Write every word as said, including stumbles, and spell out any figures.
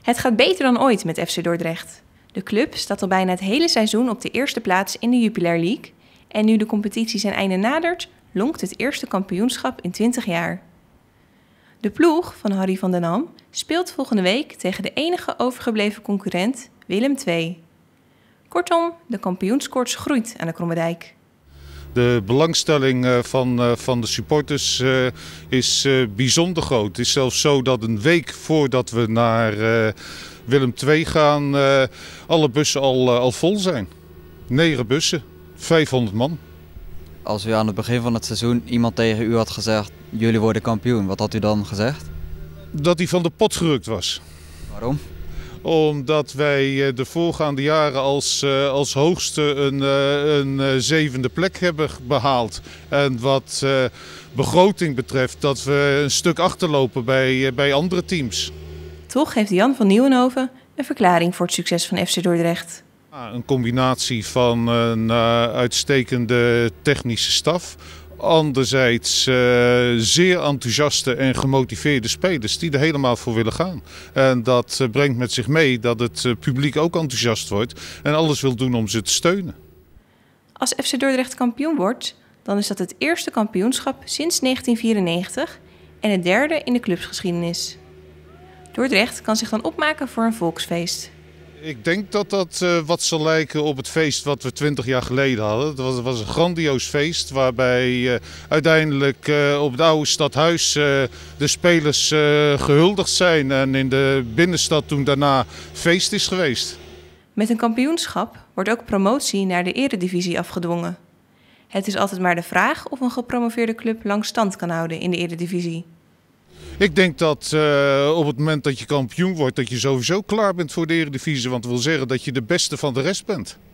Het gaat beter dan ooit met F C Dordrecht. De club staat al bijna het hele seizoen op de eerste plaats in de Jupiler League. En nu de competitie zijn einde nadert, lonkt het eerste kampioenschap in twintig jaar. De ploeg van Harry van den Ham speelt volgende week tegen de enige overgebleven concurrent, Willem twee. Kortom, de kampioenskoorts groeit aan de Krommedijk. De belangstelling van, van de supporters is bijzonder groot. Het is zelfs zo dat een week voordat we naar Willem twee gaan, alle bussen al, al vol zijn. Negen bussen, vijfhonderd man. Als u aan het begin van het seizoen iemand tegen u had gezegd, jullie worden kampioen, wat had u dan gezegd? Dat hij van de pot gerukt was. Waarom? Omdat wij de voorgaande jaren als, als hoogste een, een zevende plek hebben behaald. En wat begroting betreft dat we een stuk achterlopen bij, bij andere teams. Toch heeft Jan van Nieuwenhoven een verklaring voor het succes van F C Dordrecht. Een combinatie van een uitstekende technische staf. Anderzijds uh, zeer enthousiaste en gemotiveerde spelers die er helemaal voor willen gaan. En dat uh, brengt met zich mee dat het uh, publiek ook enthousiast wordt en alles wil doen om ze te steunen. Als F C Dordrecht kampioen wordt, dan is dat het eerste kampioenschap sinds negentien vierennegentig en het derde in de clubsgeschiedenis. Dordrecht kan zich dan opmaken voor een volksfeest. Ik denk dat dat uh, wat zal lijken op het feest wat we twintig jaar geleden hadden. Het was, was een grandioos feest waarbij uh, uiteindelijk uh, op het oude stadhuis uh, de spelers uh, gehuldigd zijn. En in de binnenstad toen daarna feest is geweest. Met een kampioenschap wordt ook promotie naar de eredivisie afgedwongen. Het is altijd maar de vraag of een gepromoveerde club lang stand kan houden in de eredivisie. Ik denk dat uh, op het moment dat je kampioen wordt, dat je sowieso klaar bent voor de Eredivisie. Want dat wil zeggen dat je de beste van de rest bent.